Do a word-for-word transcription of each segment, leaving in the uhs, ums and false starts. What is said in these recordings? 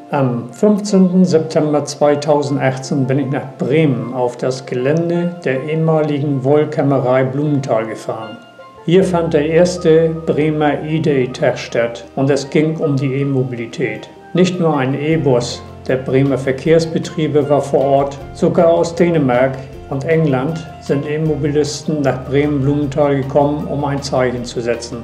Am fünfzehnten September zweitausendachtzehn bin ich nach Bremen auf das Gelände der ehemaligen Wollkämmerei Blumenthal gefahren. Hier fand der erste Bremer E-Day-Tag statt und es ging um die E-Mobilität. Nicht nur ein E-Bus der Bremer Verkehrsbetriebe war vor Ort, sogar aus Dänemark und England sind E-Mobilisten nach Bremen-Blumenthal gekommen, um ein Zeichen zu setzen.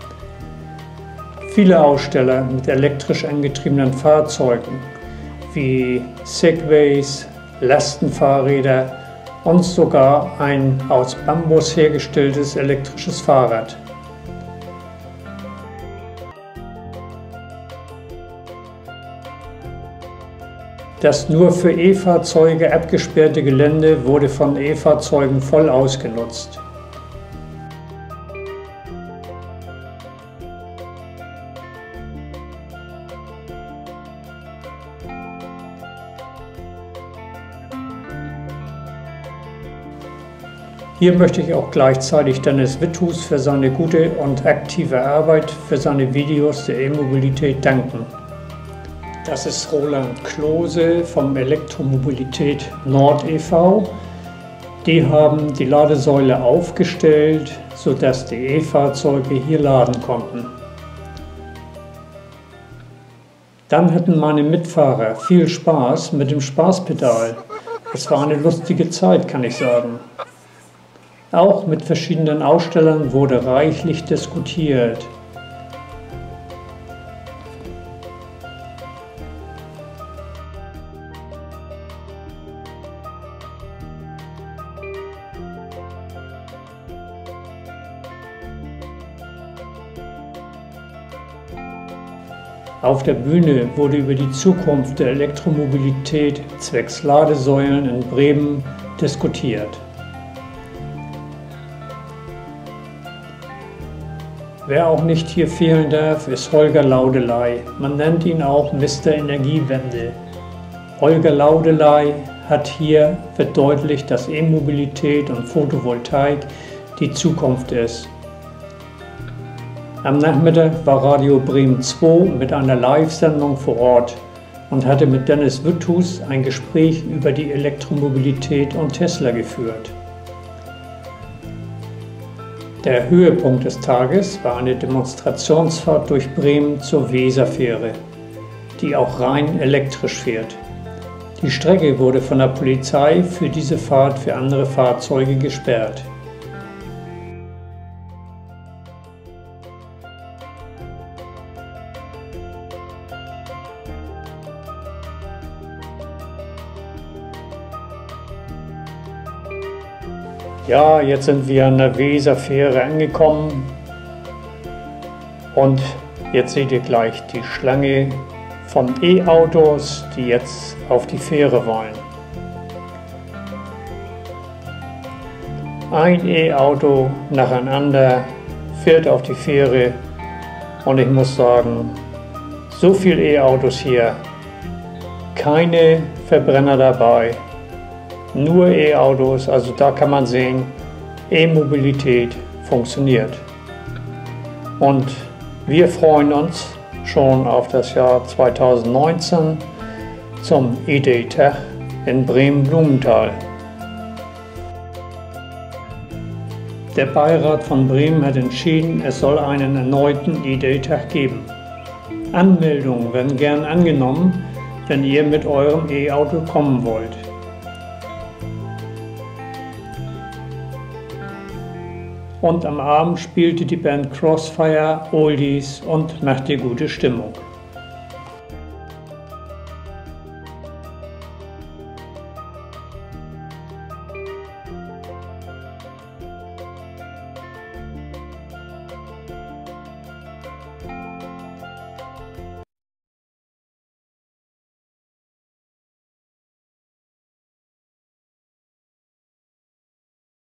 Viele Aussteller mit elektrisch angetriebenen Fahrzeugen wie Segways, Lastenfahrräder und sogar ein aus Bambus hergestelltes elektrisches Fahrrad. Das nur für E-Fahrzeuge abgesperrte Gelände wurde von E-Fahrzeugen voll ausgenutzt. Hier möchte ich auch gleichzeitig Dennis Withus für seine gute und aktive Arbeit für seine Videos der E-Mobilität danken. Das ist Roland Klose vom Elektromobilität Nord e V Die haben die Ladesäule aufgestellt, sodass die E-Fahrzeuge hier laden konnten. Dann hatten meine Mitfahrer viel Spaß mit dem Spaßpedal. Es war eine lustige Zeit, kann ich sagen. Auch mit verschiedenen Ausstellern wurde reichlich diskutiert. Auf der Bühne wurde über die Zukunft der Elektromobilität zwecks Ladesäulen in Bremen diskutiert. Wer auch nicht hier fehlen darf, ist Holger Laudeley. Man nennt ihn auch Mister Energiewende. Holger Laudeley hat hier verdeutlicht, dass E-Mobilität und Photovoltaik die Zukunft ist. Am Nachmittag war Radio Bremen zwei mit einer Live-Sendung vor Ort und hatte mit Dennis Withus ein Gespräch über die Elektromobilität und Tesla geführt. Der Höhepunkt des Tages war eine Demonstrationsfahrt durch Bremen zur Weserfähre, die auch rein elektrisch fährt. Die Strecke wurde von der Polizei für diese Fahrt für andere Fahrzeuge gesperrt. Ja, jetzt sind wir an der Weserfähre angekommen und jetzt seht ihr gleich die Schlange von E-Autos, die jetzt auf die Fähre wollen. Ein E-Auto nacheinander fährt auf die Fähre und ich muss sagen, so viele E-Autos hier, keine Verbrenner dabei. Nur E-Autos, also da kann man sehen, E-Mobilität funktioniert. Und wir freuen uns schon auf das Jahr zweitausendneunzehn zum E-Day-Tag in Bremen-Blumenthal. Der Beirat von Bremen hat entschieden, es soll einen erneuten E-Day-Tag geben. Anmeldungen werden gern angenommen, wenn ihr mit eurem E-Auto kommen wollt. Und am Abend spielte die Band Crossfire Oldies und machte gute Stimmung.